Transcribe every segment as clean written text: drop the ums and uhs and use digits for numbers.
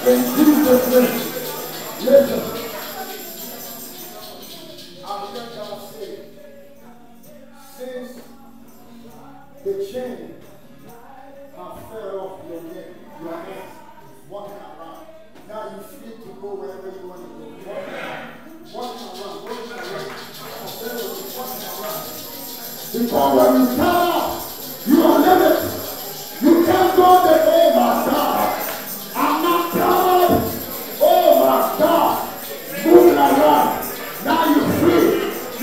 In Jesus' name. Listen. I've heard God say, since the chain has fell off your neck, your hands, walking around. Now you're free to go wherever you want to go. Walking around. Because when you come out, you are limited. You can't go the way my God. I'm not tired. Oh my God. Moving around. Now you're free.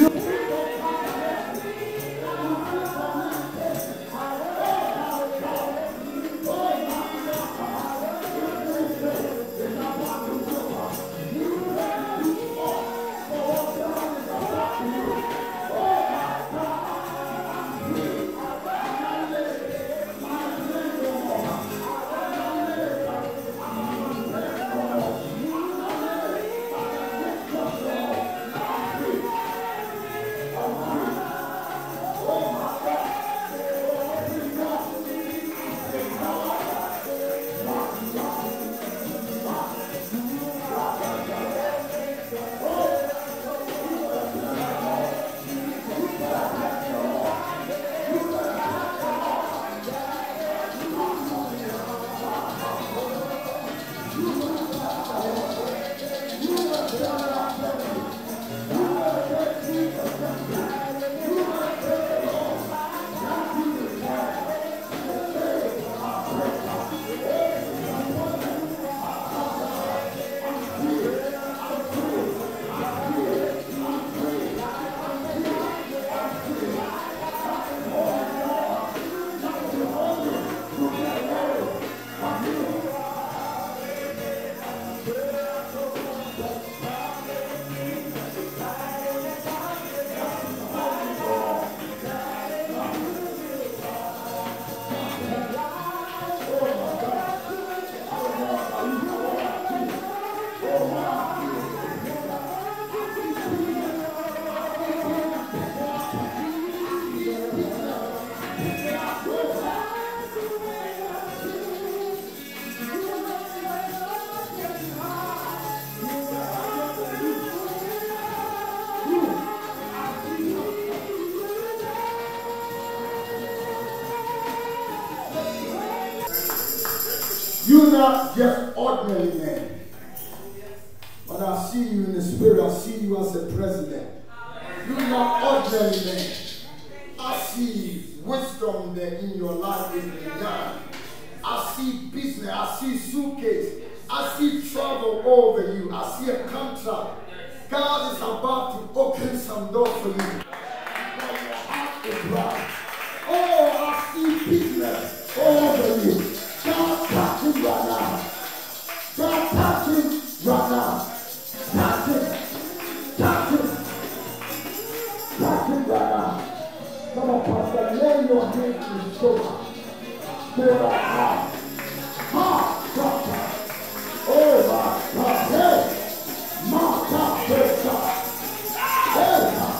You're not just ordinary man. But I see you in the spirit. I see you as a president. You're not ordinary man. I see wisdom there in your life is begun. I see business. I see suitcase. I see travel over you. I see a contract. God is about to open some doors for you. But your heart is right. Oh, I see business over you. God touching right now. God touching right now. Touching. Touching. Touching right now. Come on, Pastor. Lay your hands in his shoulder. Feel like heart. Heart. Doctor. Oh my God. Hey. My God. Hey, God. Hey, God.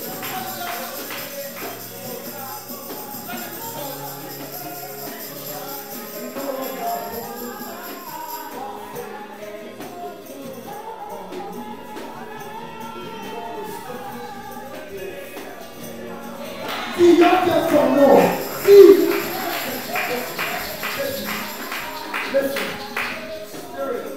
See, y'all just don't know. See, listen, spirit.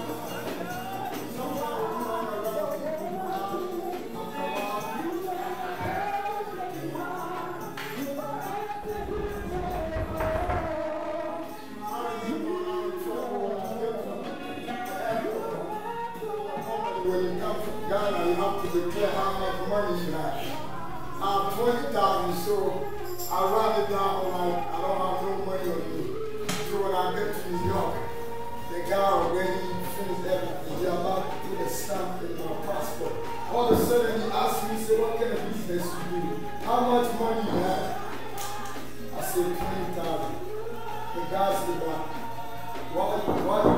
When you come to Ghana, you have to declare how much money you have. I have 20,000, so I write it down like I don't have no money on me. So when I get to New York, the guy already finished everything. He's about to put a stamp in my passport. All of a sudden he asked me, he said, what kind of business you do? How much money you have? I said 20,000. The guy said, why you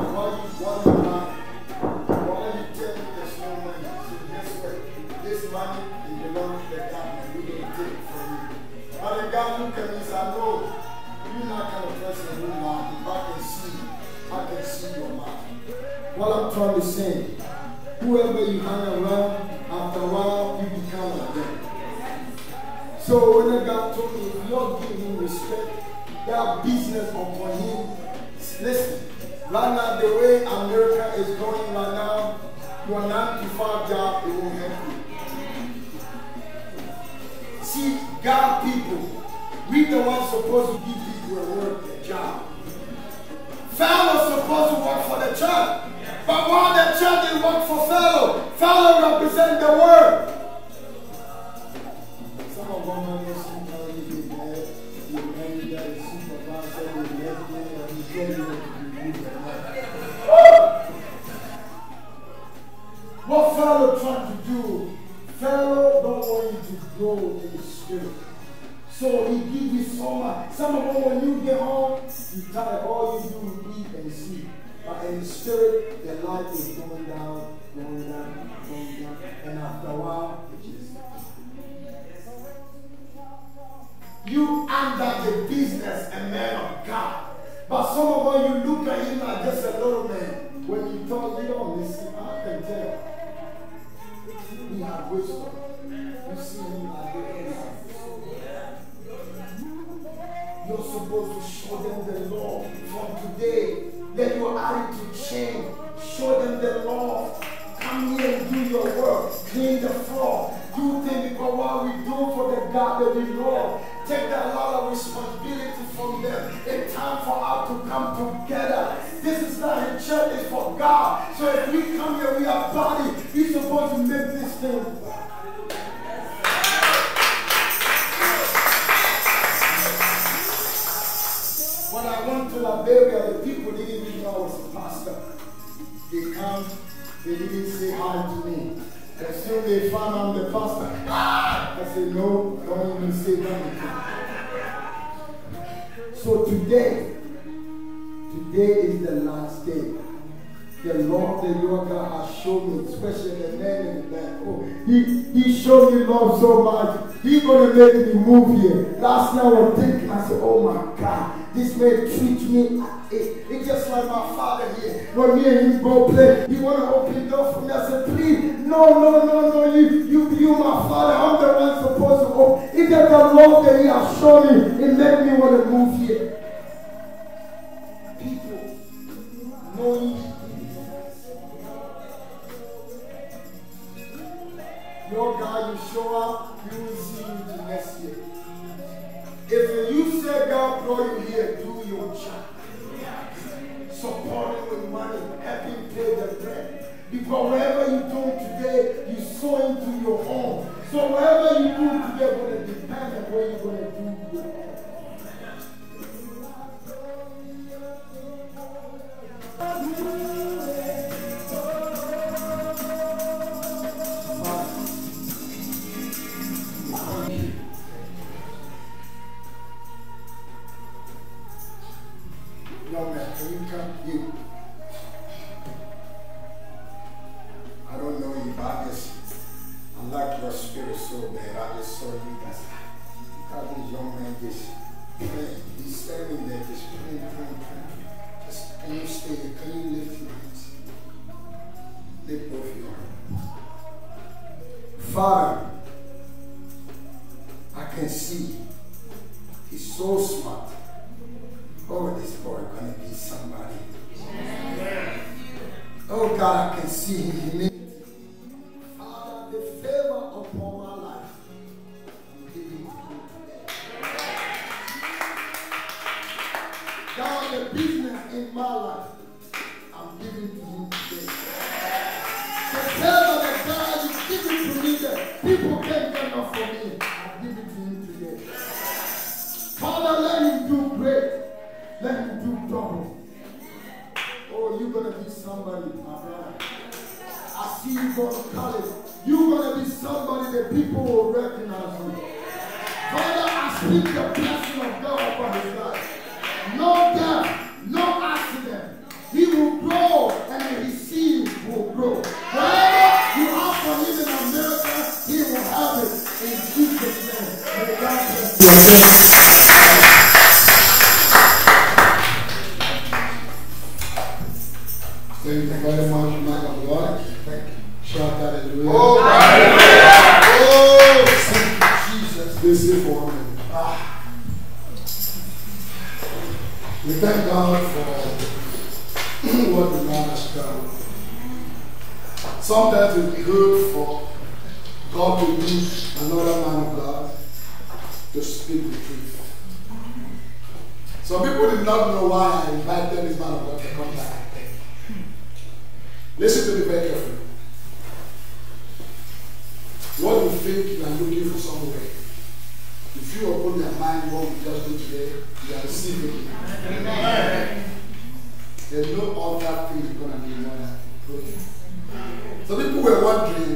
tell me there's no money? So guess what? This money belongs to the government. We don't take it from you. But the guy looked at me and said, no, you're not kind of person who lies. If I can see your mouth. whoever you hang around, after a while, you become like them. So when God told me, if you don't give him respect, that business upon him, listen, right now, the way America is going right now, your 9-to-5 job, it won't help you. See, God people, we the ones supposed to give people a work, a job. Fellows supposed to work for the church. But while the church is work for fellow, fellow represent the word. Some of them are sometimes you get mad, you get a supervisor, you get and you tell you what to do. What fellow trying to do? Fellow don't want you to grow in the spirit. So he give you so much. Some of them, when you get home, you tired. All you do is eat and sleep. But in the spirit, the light is going down, going down, going down. And after a while, it just... You under the business, a man of God. But some of them, you look at him like just a little man. When you talk, you don't listen. I can tell. He has wisdom. You see him like this. You're supposed to show them the law from today. Let your attitude change. Show them the law. Come here and do your work. Clean the floor. Do things because what we do for the God that we love. Take that lot of responsibility from them. It's time for us to come together. This is not a church, it's for God. So if we come here, we are body. We're supposed to make this thing. When I went to Liberia, the people didn't even know I was a pastor. They come, they didn't say hi to me. As soon as they found I'm the pastor, I said, no, don't even say anything. So today is the last day. The Lord, God has shown me, especially the man in the back. Oh, he showed me love so much. He's going to make me move here. Last night I was thinking, I said, oh my God, this man treats me. It's just like my father here. When me and him go play, he want to open the door for me. I said, please, no, you my father. I'm the one supposed to open. It's just the love that he has shown me. It made me want to move here. People knowing your God, you show up, we will see you to next year. If you say God brought you here, do your job. Support him with money, help him pay the rent. Because wherever you do today, you sow into your home. So wherever you do today, going to depend on where you're going to do your home. Young man, can you come? You. I don't know you, but I like your spirit so bad. I just saw you guys. Look at this young man just praying. He's standing there just praying. Just, can you stay here? Can you lift your hands? Lift both your hands. Father, I can see. He's so smart. Oh, this boy gonna be somebody. Oh God, I can see humility. Father, the favor upon my life, I'm giving to you today. God, the business in my life, I'm giving to you today. The favor that God is giving to me, that people can't get enough for me, I'm giving to you today. Father, let him do great. Let him do double. Oh, you're going to be somebody, my brother. I see you go to college. You're going to be somebody that people will recognize you. Father, I speak the blessing of God upon his life. No death, no accident. He will grow and his seed will grow. Whatever you are for him in America, he will have it in Jesus' name. May God bless you. Thank you very much, man of God. Thank you. Hallelujah. Oh, Thank you, Jesus. Listen for me. We thank God for what the man has done. Sometimes it's good for God to use another man of God to speak the truth. Some people did not know why I invited this man of God to come back. Listen to me very carefully. What you think you are looking for somewhere, if you open your mind what we just do today, you are receiving it. Amen. There's no other thing you're going to do more than pray. So people were wondering,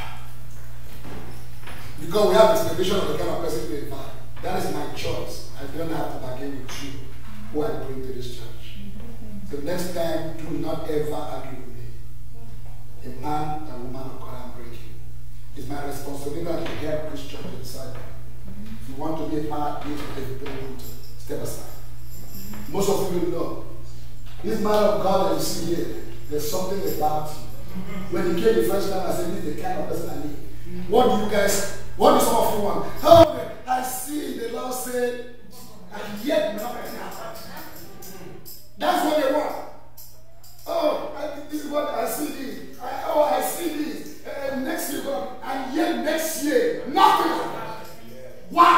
because we have expectation of the kind of person to invite. That is my choice. I don't have to bargain with you who I bring to this church. So next time, do not ever argue with me. A man and woman of God I'm breaking. It's my responsibility to help this church to decide. If you want to be a part, you don't want to step aside. Most of you know, this man of God that you see here, there's something about him. When he came the first time, I said, this is the kind of person I need. What do some of you want? Oh, I see the Lord said, and yet nothing happened. That's what they want. Oh, this is what I see this. I see this. Next year, and yet next year, nothing happened. Why?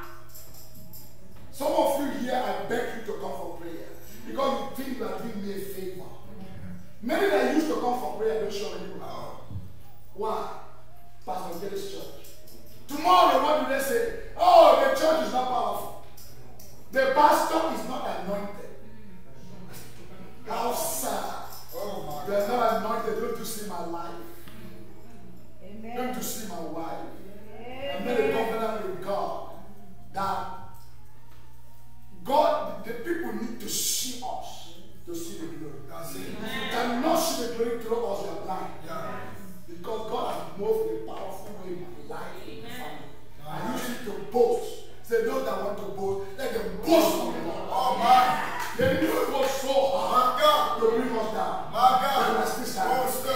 Some of you here, I beg you to come for prayer. Because you think you are doing me a favor. Many that used to come for prayer don't show any power. Why? Pastor Kelly's church. Tomorrow, what do they say? Oh, the church is not powerful. The pastor is not anointed. How sad. Oh my God. You are not anointed. Don't you see my life? Amen. Don't you see my wife? Amen. I made a covenant with God that the people need to see us to see the glory. That's it. If you cannot see the glory through us, you are blind. Yeah. Because God has moved in a powerful way in my life and my family. I use it to boast. Say, those that want to boast, let them boast on the Lord. Oh man. They knew it was so hard to bring us down. My God. And I still stand.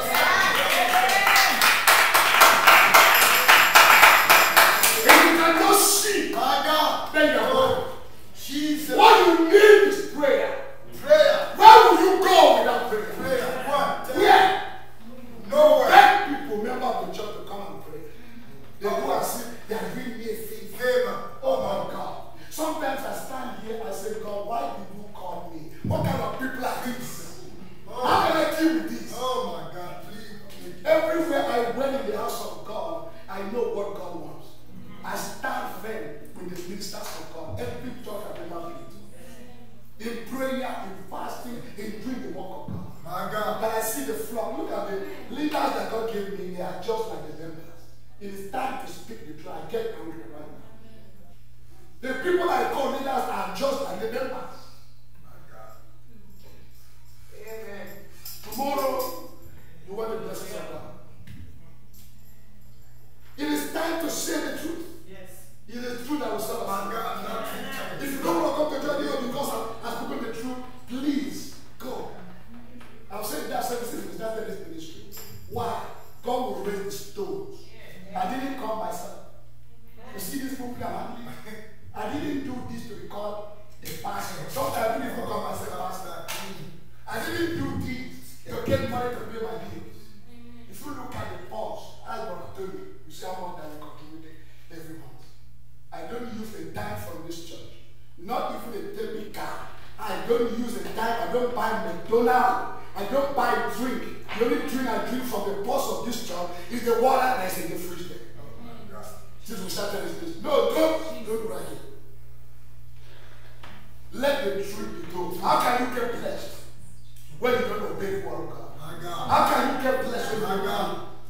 If you cannot see, my God, then you're going. Jesus. What you need is prayer. Prayer. Where will you go without prayer? Prayer. What? Where? Nowhere. Let people, member of the church, to come and pray. They go and see, they are doing me a favor. Oh my God. Sometimes I stand here and say, God, why did you call me? What kind of people are these? How can I deal with this? Oh my God, please. Everywhere I went in the house of God, I know what God wants. I stand firm with the ministers of God. Every church I've ever been to. In prayer, in fasting, in doing the work of God. My God. But I see the flock. Look at the leaders that God gave me. They are just like the members. It is time to speak the truth. I get angry right now. The people I call leaders are just like the members. My God. Amen. Tomorrow, you want the blessings of God. It is time to say the truth. Yes. It is the truth that will serve us. My God. If you don't want to come to church because I've spoken the truth, please go. I've said that services we started this ministry. Why? God will raise the stones. I didn't come myself. You see this program? I didn't do this to be called a pastor. Sometimes I didn't even call myself pastor. I didn't do this to get money to pay my bills. If you look at the pulse, as what I told you, you see how much that we contributed every month. I don't use a dime from this church. Not even a debit card. I don't use a dime. I don't buy McDonald's. I don't buy a drink. The only drink I drink from the pulse of this church is the water that's in the fridge there. Since we started this business. No, don't do right here. Let the truth be told. How can you get blessed when you don't obey the word of God? My God. How can you get blessed when you don't obey?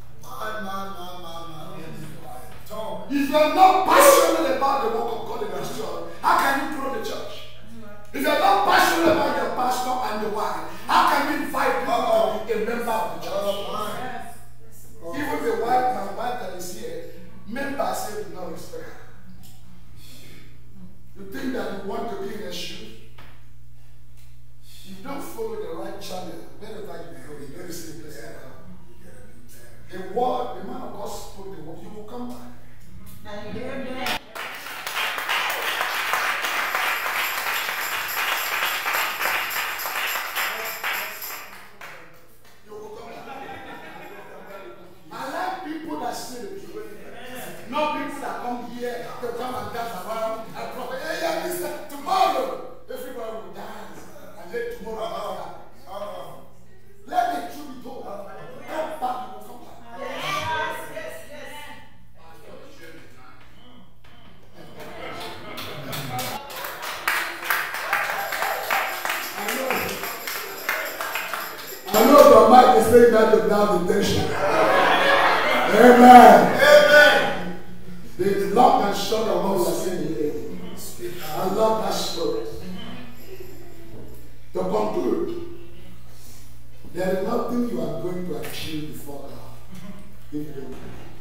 If you are not passionate about the work of God in this church, how can you grow the church? If you are not passionate about your pastor and the wife, how can you invite people to be a member of the church? Even the wife, my wife that is here, members say do not respect her. You think that you want to be in her shoes? You don't follow the right channel. Wherever you go, you don't see the place. The word, the man of God spoke the word, you will come back. Amen. You will come back. I like people that say the truth. Not people that come here, they come and dance around and prophet. Hey, yeah, listen, tomorrow, everybody will dance. And let tomorrow happen. Let the truth be told. Come back, you will come back. Yes. I know your mic is saying that you're down the tension. Amen. Amen. The long and short of what we are saying here. I love that story. To conclude, there is nothing you are going to achieve before God. If you don't.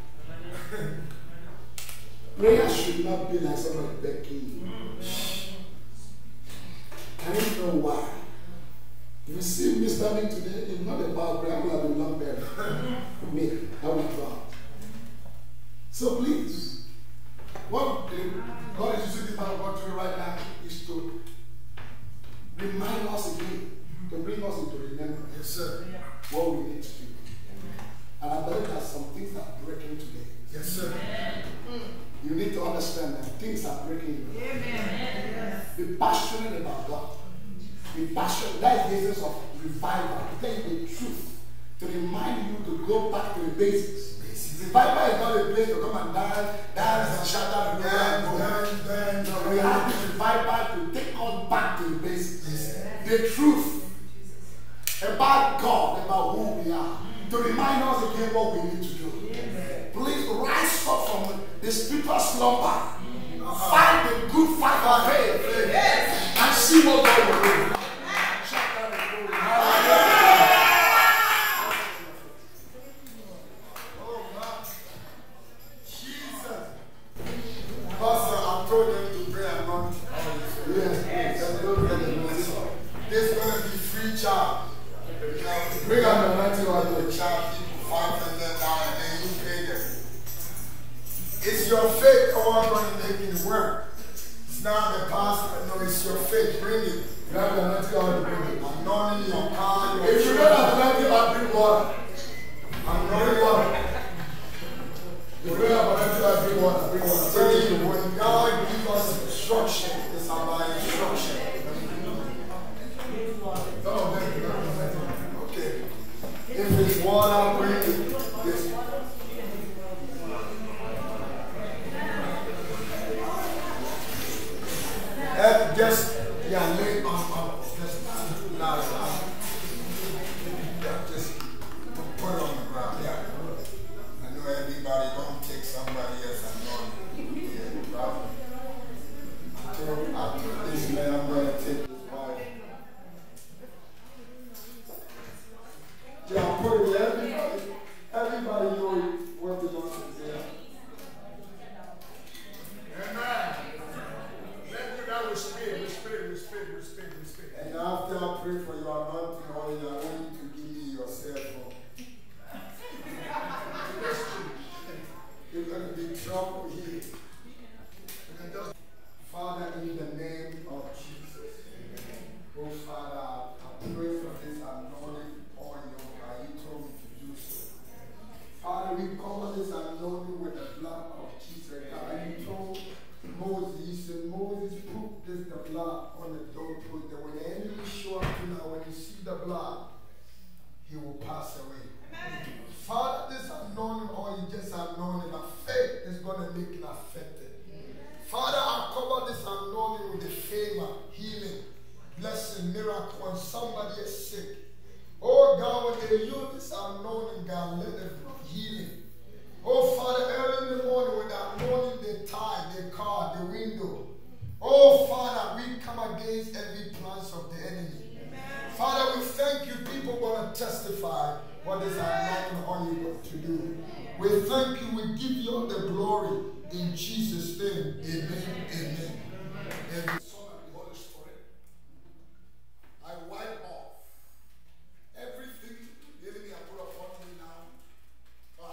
Prayer should not be like somebody begging you. I don't know why. If you see me standing today, it's not about prayer. I will have been long buried. Me, I will drown. So please, what God is using this man of God to do right now is to remind us again, to bring us into remembrance. Yes, sir. What we need to do. And I believe that some things are breaking today. Yes, sir. You need to understand that things are breaking. Amen. Be passionate about God. Be passionate. That is the essence of revival. To tell you the truth. To remind you to go back to the basics. Revival is not a place to come and dance and shout out and dance. No, we have this revival to take us back to the basics. The truth about God, about who we are. To remind us again what we need to do. Please rise up from the spiritual slumber. Fight the good fight of faith. And see what God will do. Pastor, I told them to pray and not. Yes. This is going to be free charge. Bring out the 90 or the charge people $500 and then you pay them. It's your faith all going to make it work. It's not the pastor, no, it's your faith. Bring it. You have the 90 or the bring it. I'm not in your car. If you don't have the 90 or bring water. I'm not in water. If you don't have the 90 or bring water, bring water. Tell you, when God gives us instruction, it's about instruction. Okay. If it's water, bring it. Yes. Just, yeah, lay on, just put it on the ground, yeah. I know everybody don't take somebody else and know after this man, I'm going to take his wife. Yeah, put it there. Everybody know what belongs to them. Amen. And after I pray for your anointing oil, I want you to give me your cell phone. You're going to be trouble here. Father, in the name of Jesus. Oh, Father, I pray for this anointing oil. You told me to do so. Father, we cover this anointing with the blood of Jesus. God, you told Moses, and Moses put the blood on the doorpost, that when the enemy show up now, when you see the blood, he will pass away. Amen. Father, this anointing oil is just anointing, but faith is going to make it affected. Father, I cover this anointing with the favor, healing, blessing, miracle when somebody is sick. Oh God, when they use this anointing, God, let them healing. Oh Father, early in the morning when the anointing they tie, the car, the window. Oh Father, we come against every plans of the enemy. Amen. Father, we thank you. People want to testify what this anointing on you to do. We thank you. We give you all the glory in Jesus' name. Amen. Amen. Amen. Son of the Holy Spirit, I wipe off everything the enemy has put upon me now.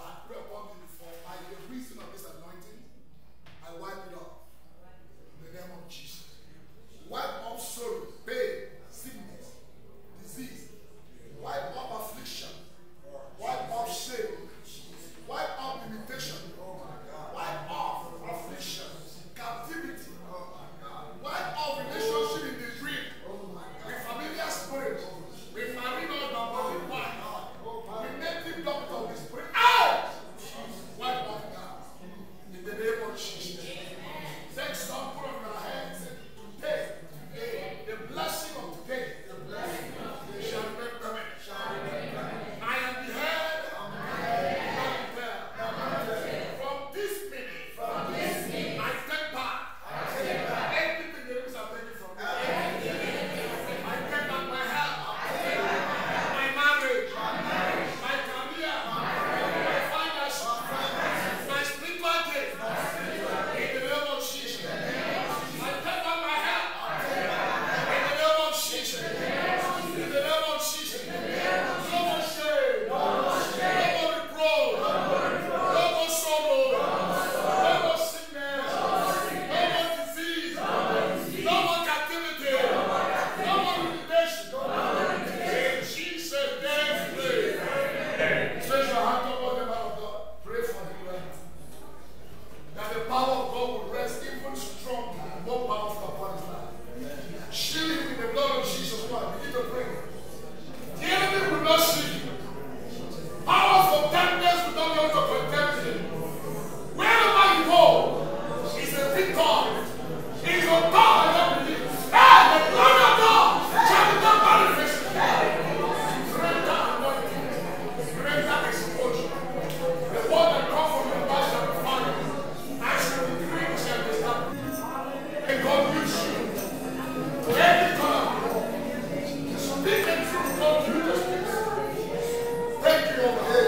Thank you, Lord.